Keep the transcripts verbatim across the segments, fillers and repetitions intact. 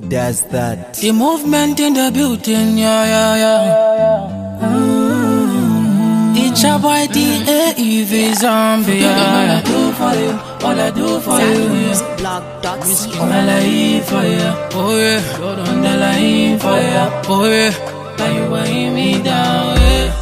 does that? The movement in the building, yeah, yeah, yeah. Mm. It's a boy, Daev zombie, yeah. All I do for you, all I do for you, yeah. Risking my life for you, oh yeah. You're on the line for you, oh yeah. Why you weighing me down, yeah.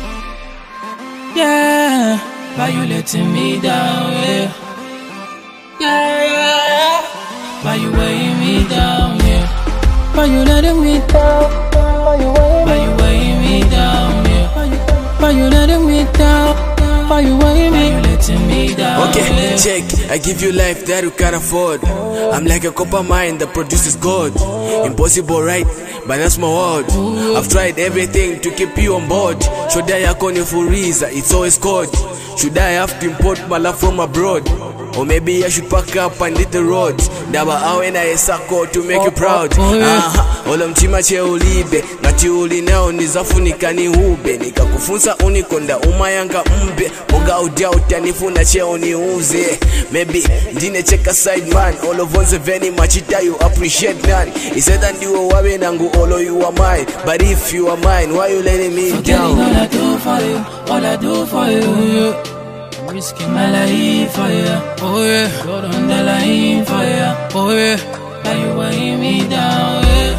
Yeah, why you letting me down, yeah. Yeah, yeah. Why you weighing me down, yeah. Why you letting me down? Why you weighing, why you weighing me down, yeah. Why you, why you letting me down? Why you weighing me? Why you letting me down? Okay, yeah. check. I give you life that you can't afford. I'm like a copper mine that produces gold. Impossible, right? But that's my word. I've tried everything to keep you on board. Should I yako ni furiza, it's always cold. Should I have to import my love from abroad? Or maybe I should pack up and hit the roads. Daba awe na esako to make you proud. Aha, ola mtima che ulibe. Ngati uli nao nizafunika ni hube. Nika kufunza unikonda umayanga mbe. Moga udia utanifuna che uniuze. Maybe ndine cheka side man. All of one's veni machita you appreciate none. He said that you are wabe nangu olo you are mine. But if you are mine, why you letting me Forgetting down? all I do for you, all I do for you, yeah. Risking my life for you, oh yeah. You're on the line for you, oh yeah. Why you weighing me down, yeah.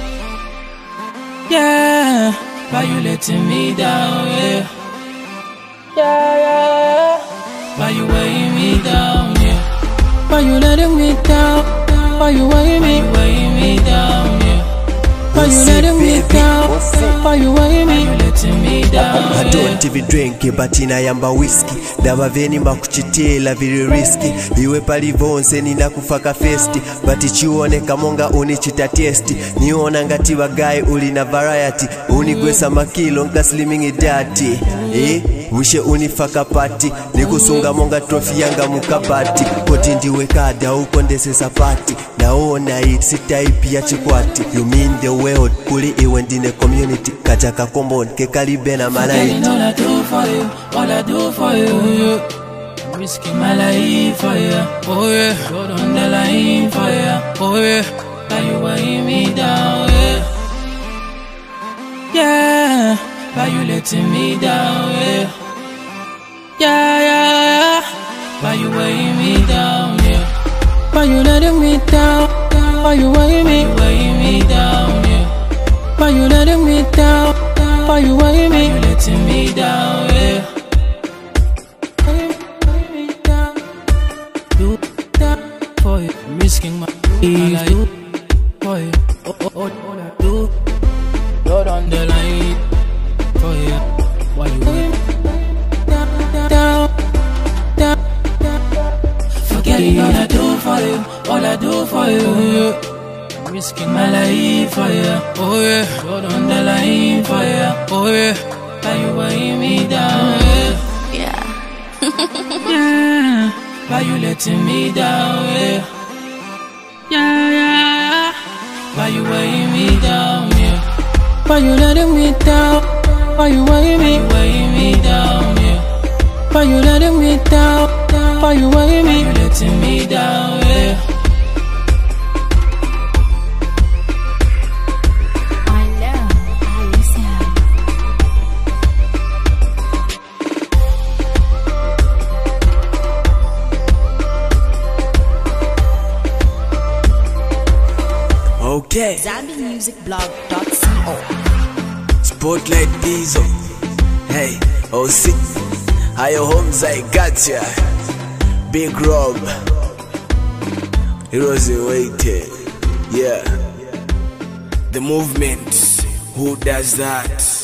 Yeah, why you letting me down, yeah. Yeah, yeah. Why you weighing me down, yeah. Why you letting me down? Why you weighing me? Why you weighing me down, yeah. Why you letting me down? Why you weighing me? Why you letting me down? I don't even drink but inayamba whiskey. Daba veni mbakuchitila very risky. Iwe palivonse nina kufaka festi. But ichiwoneka monga unichita testi. Niona ngati bagai uli na variety. Unigwesa makilo nka slimming idati. Eh? Wishe unifaka pati. Nikusunga monga trophy yanga mukabati. Koti ndiwe kada ukondese sapati. Naona it si type ya chikwati. You mean the world kuli iwe ndine community. Kajaka kombon ke kalibe na malaiti. All I do for you, all I do for you, yeah. Risking my life for you, oh yeah. You're on the line for you, oh yeah. Why you weighing me down, yeah. Yeah, why you letting me down, yeah. Yeah, yeah. Why you weighing me down, yeah. Why you letting me down? Why you weighing me? Why you weighing me down, yeah. Why you letting me down? Why you weighing me? Why you letting me down, yeah. Do that for you, risking my life. Do for you, oh oh oh, all I do. You're on the line for you. Why you weighing down, down, down? Forgetting all I do for you, all I do for you, yeah. Risking my life for you, oh yeah. You're on the line for you, oh yeah. Why you weighing me down, yeah. Yeah. Yeah. Why you letting me down, yeah. Yeah, yeah. Why you weighing me down, yeah. Why you letting me down? Why you weighing me? Why you weighing me down, yeah. Why you letting me down? Why you weighing me? Why you letting me down, yeah. Okay. Zambi Music Blog dot co. Spotlight Diesel. Hey, oh see. How your homes I gotcha. Big Rob. Heroes waiting. Yeah. The movement. Who does that?